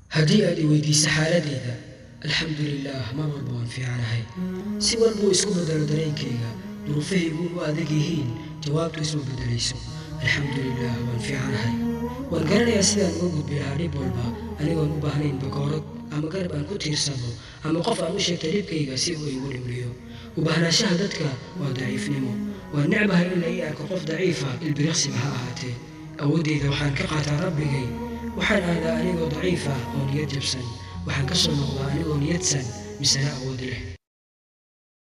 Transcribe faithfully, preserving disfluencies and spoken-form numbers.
haddii aad i weydiiso xaaladeyda alxamdulilaah mar walba waan fiicanahay si walbuu isku bedelo dareenkayga duruufahaygu u adag yihiin jawaabtu isma bedelayso alxamdulilaah waan fiicanahay waan garanayaa sidaan uga gudbi lahaa dhib walba anigoon u baahnayn bakoorad ama garab aan ku tiirsado ama qof aan u sheegtay dhibkayga si uu igu dhimriyo u baahnaashaha dadka waa daciifnimo waan necbahay in la ii arko qof daciifa ilbiriqsiba ha ahaatee awooddeyda waxaan ka qaataa rabbigay waxaan aadaa anigoo daciif ah oo niyad jabsan waxaan ka soo noqdaa anigoo niyadsan misana awood leh